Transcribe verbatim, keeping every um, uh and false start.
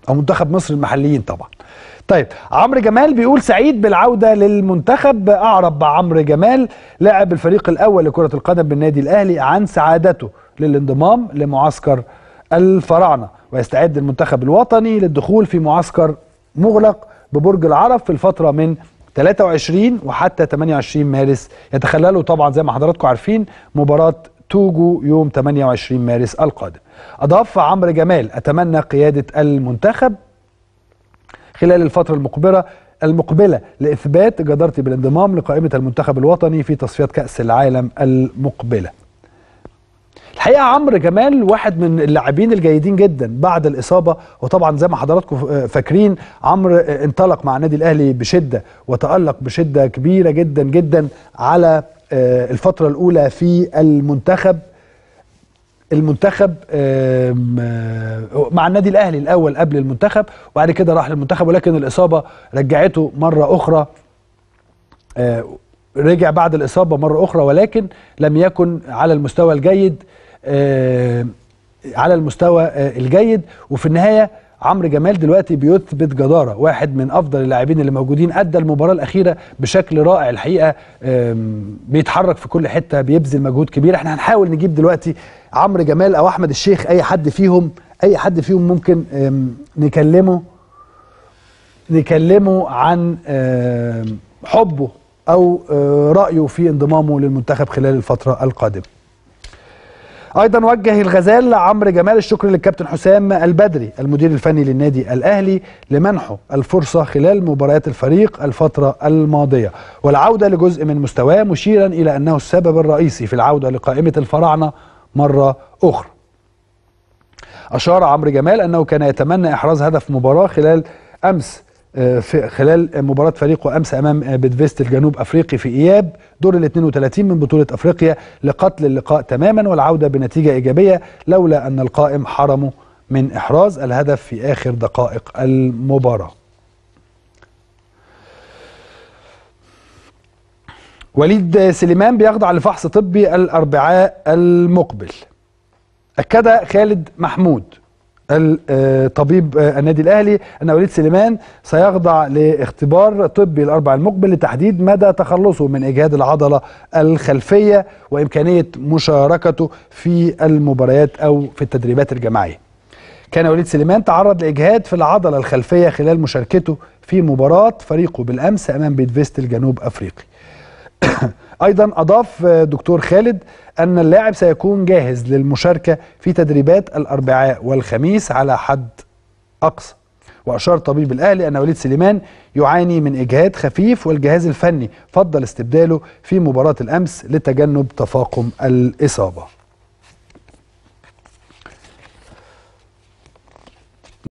او منتخب مصر المحليين طبعا. طيب عمرو جمال بيقول سعيد بالعوده للمنتخب. اعرب عمرو جمال لاعب الفريق الاول لكره القدم بالنادي الاهلي عن سعادته للانضمام لمعسكر الفراعنه، ويستعد المنتخب الوطني للدخول في معسكر مغلق ببرج العرب في الفتره من ثلاثة وعشرين وحتى ثمانية وعشرين مارس، يتخلله طبعا زي ما حضراتكم عارفين مباراه توجو يوم ثمانية وعشرين مارس القادم. اضاف عمرو جمال اتمنى قياده المنتخب خلال الفترة المقبلة المقبلة لإثبات جدارتي بالانضمام لقائمة المنتخب الوطني في تصفيات كأس العالم المقبلة. الحقيقة عمرو جمال واحد من اللاعبين الجيدين جدا بعد الإصابة، وطبعا زي ما حضراتكم فاكرين عمرو انطلق مع النادي الأهلي بشدة وتألق بشدة كبيرة جدا جدا على الفترة الأولى في المنتخب المنتخب مع النادي الاهلي الاول قبل المنتخب، وبعد كده راح للمنتخب، ولكن الاصابه رجعته مره اخرى، رجع بعد الاصابه مره اخرى ولكن لم يكن على المستوى الجيد على المستوى الجيد وفي النهايه عمرو جمال دلوقتي بيثبت جداره، واحد من افضل اللاعبين اللي موجودين، ادى المباراه الاخيره بشكل رائع الحقيقه، بيتحرك في كل حته، بيبذل مجهود كبير. احنا هنحاول نجيب دلوقتي عمرو جمال او احمد الشيخ، اي حد فيهم اي حد فيهم ممكن نكلمه نكلمه عن حبه او رايه في انضمامه للمنتخب خلال الفتره القادمه. ايضا وجه الغزال عمرو جمال الشكر للكابتن حسام البدري المدير الفني للنادي الاهلي لمنحه الفرصه خلال مباريات الفريق الفتره الماضيه والعوده لجزء من مستواه، مشيرا الى انه السبب الرئيسي في العوده لقائمه الفراعنه مره اخرى. اشار عمرو جمال انه كان يتمنى احراز هدف مباراه خلال امس في خلال مباراة فريقه أمس أمام بيدفست الجنوب أفريقي في إياب دور ال اثنين وثلاثين من بطولة أفريقيا لقتل اللقاء تماما والعودة بنتيجة إيجابية، لولا أن القائم حرمه من إحراز الهدف في آخر دقائق المباراة. وليد سليمان بيخضع لفحص طبي الأربعاء المقبل. أكد خالد محمود الطبيب النادي الاهلي ان وليد سليمان سيخضع لاختبار طبي الاربعاء المقبل لتحديد مدى تخلصه من اجهاد العضله الخلفيه وامكانيه مشاركته في المباريات او في التدريبات الجماعيه. كان وليد سليمان تعرض لاجهاد في العضله الخلفيه خلال مشاركته في مباراه فريقه بالامس امام بيدفست الجنوب افريقي. ايضا اضاف دكتور خالد ان اللاعب سيكون جاهز للمشاركه في تدريبات الاربعاء والخميس على حد اقصى. واشار طبيب الاهلي ان وليد سليمان يعاني من اجهاد خفيف والجهاز الفني فضل استبداله في مباراه الامس لتجنب تفاقم الاصابه.